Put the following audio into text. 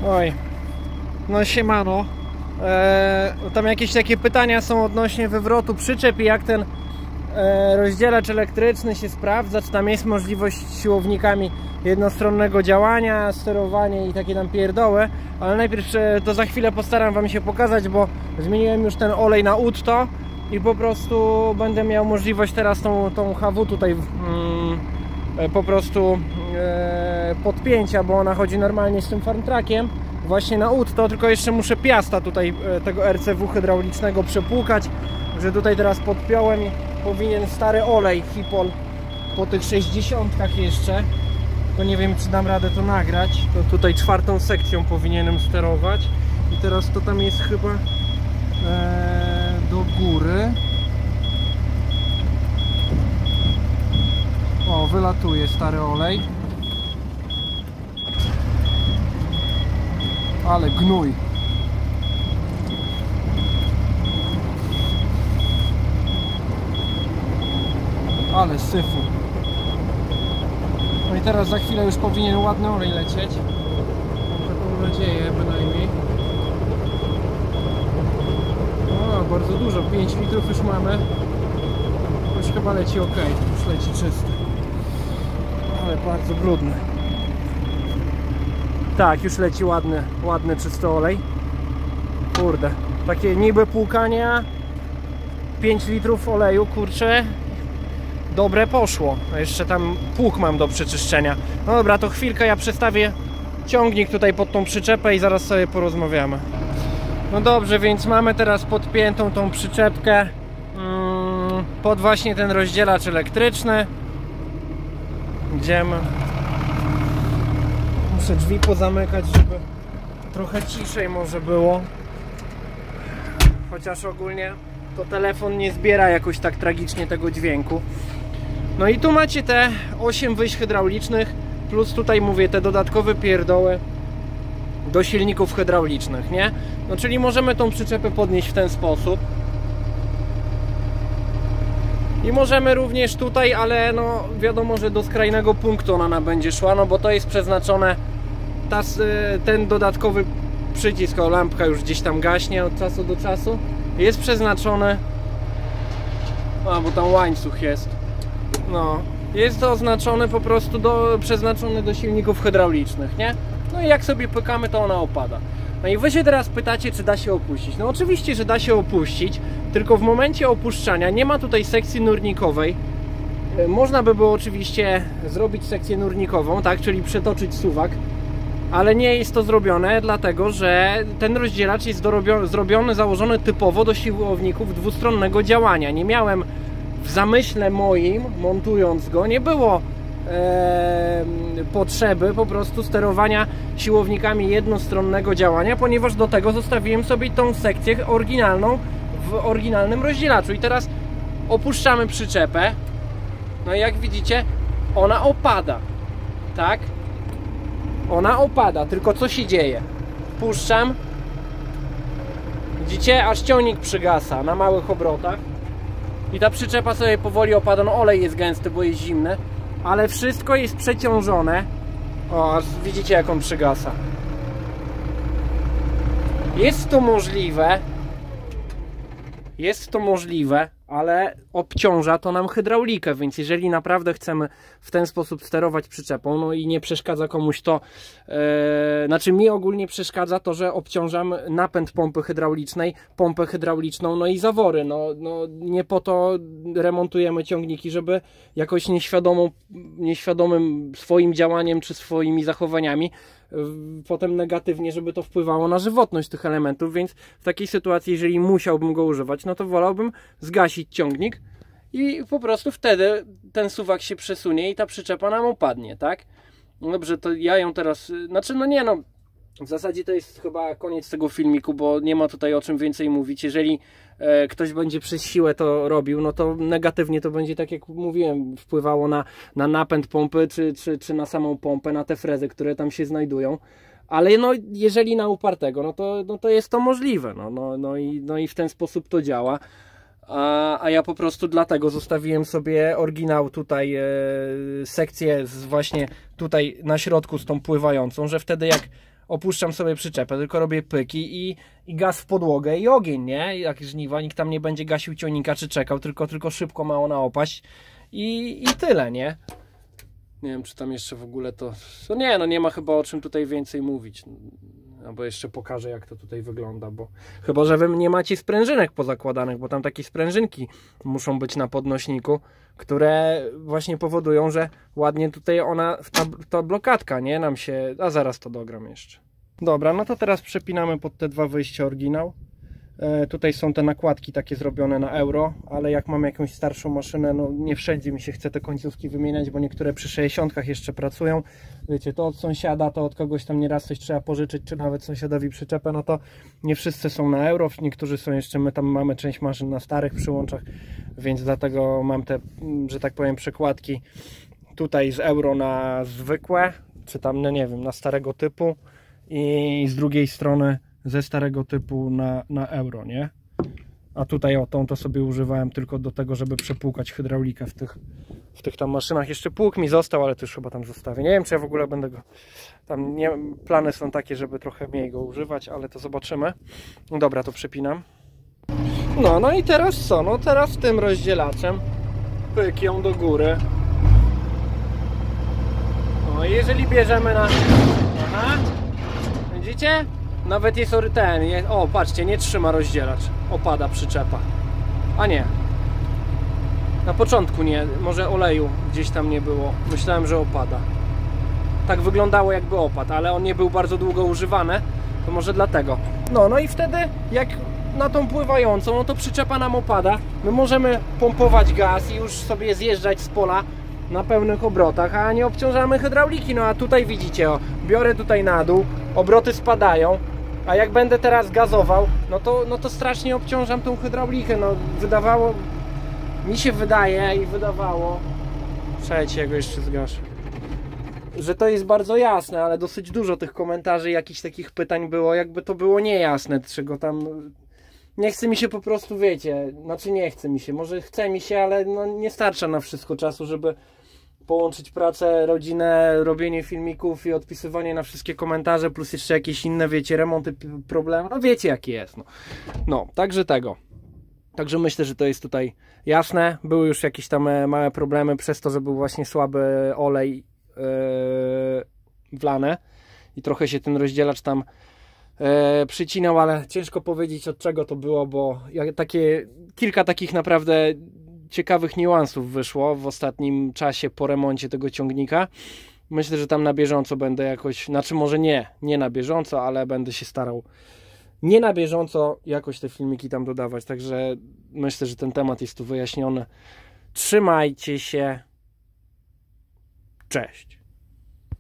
Oj, no siemano. Tam jakieś takie pytania są odnośnie wywrotu przyczep i jak ten rozdzielacz elektryczny się sprawdza, czy tam jest możliwość siłownikami jednostronnego działania, sterowanie i takie tam pierdoły. Ale najpierw to za chwilę postaram wam się pokazać, bo zmieniłem już ten olej na Utto i po prostu będę miał możliwość teraz tą HW tutaj po prostu podpięcia, bo ona chodzi normalnie z tym farmtrackiem właśnie na Utto, tylko jeszcze muszę piasta tutaj tego RCW hydraulicznego przepłukać, że tutaj teraz podpiąłem i powinien stary olej Hipol po tych 60 jeszcze, to nie wiem, czy dam radę to nagrać. To tutaj czwartą sekcją powinienem sterować i teraz to tam jest chyba do góry. O, wylatuje stary olej. Ale gnój. Ale syfu. No i teraz za chwilę już powinien ładny olej lecieć. Mam taką nadzieję bynajmniej. O, bardzo dużo. 5 litrów już mamy. Już chyba leci ok. Już leci czysty. Ale bardzo brudny. Tak, już leci ładny czysty olej. Kurde, takie niby płukania. 5 litrów oleju, kurczę. Dobre poszło. A jeszcze tam pług mam do przeczyszczenia. No dobra, to chwilkę ja przestawię ciągnik tutaj pod tą przyczepę i zaraz sobie porozmawiamy. No dobrze, więc mamy teraz podpiętą tą przyczepkę pod właśnie ten rozdzielacz elektryczny. Idziemy. Muszę drzwi pozamykać, żeby trochę ciszej może było. Chociaż ogólnie to telefon nie zbiera jakoś tak tragicznie tego dźwięku. No i tu macie te 8 wyjść hydraulicznych, plus tutaj mówię te dodatkowe pierdoły do silników hydraulicznych, nie? No czyli możemy tą przyczepę podnieść w ten sposób. I możemy również tutaj, ale no wiadomo, że do skrajnego punktu ona będzie szła, no bo to jest przeznaczone, ten dodatkowy przycisk, o, lampka już gdzieś tam gaśnie od czasu do czasu, jest przeznaczone, bo tam łańcuch jest, no, jest to oznaczone po prostu przeznaczone do silników hydraulicznych, nie? No i jak sobie pykamy, to ona opada. No i wy się teraz pytacie, czy da się opuścić. No oczywiście, że da się opuścić, tylko w momencie opuszczania nie ma tutaj sekcji nurnikowej. Można by było oczywiście zrobić sekcję nurnikową, tak, czyli przetoczyć suwak, ale nie jest to zrobione, dlatego że ten rozdzielacz jest założony typowo do siłowników dwustronnego działania. Nie miałem w zamyśle moim, montując go, nie było potrzeby po prostu sterowania siłownikami jednostronnego działania, ponieważ do tego zostawiłem sobie tą sekcję oryginalną w oryginalnym rozdzielaczu. I teraz opuszczamy przyczepę. No i jak widzicie, ona opada, tak? Ona opada, tylko co się dzieje? Puszczam. Widzicie? Aż ciągnik przygasa na małych obrotach. I ta przyczepa sobie powoli opada. No olej jest gęsty, bo jest zimny, ale wszystko jest przeciążone. O, aż widzicie, jak on przygasa. Jest to możliwe, ale obciąża to nam hydraulikę, więc jeżeli naprawdę chcemy w ten sposób sterować przyczepą, no i nie przeszkadza komuś to, znaczy mi ogólnie przeszkadza to, że obciążam napęd pompy hydraulicznej, pompę hydrauliczną, no i zawory, no nie po to remontujemy ciągniki, żeby jakoś nieświadomym swoim działaniem czy swoimi zachowaniami potem negatywnie, żeby to wpływało na żywotność tych elementów, więc w takiej sytuacji, jeżeli musiałbym go używać, no to wolałbym zgasić ciągnik i po prostu wtedy ten suwak się przesunie i ta przyczepa nam upadnie, tak? No dobrze, to ja ją teraz, znaczy w zasadzie to jest chyba koniec tego filmiku, bo nie ma tutaj o czym więcej mówić. Jeżeli ktoś będzie przez siłę to robił, no to negatywnie to będzie, tak jak mówiłem, wpływało na napęd pompy, czy na samą pompę, na te frezy, które tam się znajdują. Ale no, jeżeli na upartego, no to jest to możliwe. No i w ten sposób to działa. A ja po prostu dlatego zostawiłem sobie oryginał tutaj, sekcję właśnie tutaj na środku z tą pływającą, że wtedy jak opuszczam sobie przyczepę, tylko robię pyki i gaz w podłogę i ogień, nie? Jak żniwa, nikt tam nie będzie gasił ciągnika czy czekał, tylko szybko ma ona opaść i tyle, nie? Nie wiem, czy tam jeszcze w ogóle to... No nie, no nie ma chyba o czym tutaj więcej mówić. Albo jeszcze pokażę, jak to tutaj wygląda, bo chyba, że wy nie macie sprężynek pozakładanych, bo tam takie sprężynki muszą być na podnośniku, które właśnie powodują, że ładnie tutaj ta blokadka, nie? Nam się... A zaraz to dogram jeszcze. Dobra, no to teraz przepinamy pod te dwa wyjścia oryginał. Tutaj są te nakładki takie zrobione na euro, ale jak mam jakąś starszą maszynę, no nie wszędzie mi się chce te końcówki wymieniać, bo niektóre przy 60 jeszcze pracują. Wiecie, to od sąsiada, to od kogoś tam nieraz coś trzeba pożyczyć, czy nawet sąsiadowi przyczepę, no to nie wszyscy są na euro, niektórzy są jeszcze, my tam mamy część maszyn na starych przyłączach, więc dlatego mam te, że tak powiem, przekładki tutaj z euro na zwykłe, czy tam, no nie wiem, na starego typu i z drugiej strony ze starego typu na euro, nie? A tutaj o tą to sobie używałem tylko do tego, żeby przepłukać hydraulikę w tych tam maszynach. Jeszcze pług mi został, ale to już chyba tam zostawię. Nie wiem, czy ja w ogóle będę go... Tam nie, plany są takie, żeby trochę mniej go używać, ale to zobaczymy. No dobra, to przepinam. No i teraz co? No teraz tym rozdzielaczem pyk ją do góry. No i jeżeli bierzemy na... Aha! Widzicie? Nawet jest ten, o patrzcie, nie trzyma rozdzielacz, opada przyczepa. A nie, na początku nie, może oleju gdzieś tam nie było, myślałem, że opada. Tak wyglądało, jakby opadł, ale on nie był bardzo długo używany, to może dlatego. No i wtedy jak na tą pływającą, no to przyczepa nam opada, my możemy pompować gaz i już sobie zjeżdżać z pola na pełnych obrotach, a nie obciążamy hydrauliki. No a tutaj widzicie, o, biorę tutaj na dół, obroty spadają, a jak będę teraz gazował, no to strasznie obciążam tą hydraulikę. No wydawało, mi się wydaje i wydawało, słuchajcie, ja go jeszcze zgaszę, że to jest bardzo jasne, ale dosyć dużo tych komentarzy, jakichś takich pytań było, jakby to było niejasne, czego tam... Nie chce mi się po prostu, wiecie, znaczy nie chce mi się, może chce mi się, ale no nie starcza na wszystko czasu, żeby połączyć pracę, rodzinę, robienie filmików i odpisywanie na wszystkie komentarze, plus jeszcze jakieś inne, wiecie, remonty, problemy, no wiecie jakie jest, no, także tego. Także myślę, że to jest tutaj jasne. Były już jakieś tam małe problemy przez to, że był właśnie słaby olej wlane i trochę się ten rozdzielacz tam przycinał, ale ciężko powiedzieć, od czego to było, bo kilka takich naprawdę ciekawych niuansów wyszło w ostatnim czasie po remoncie tego ciągnika. Myślę, że tam na bieżąco będę jakoś, znaczy może nie na bieżąco, ale będę się starał nie na bieżąco jakoś te filmiki tam dodawać, także myślę, że ten temat jest tu wyjaśniony. Trzymajcie się, cześć.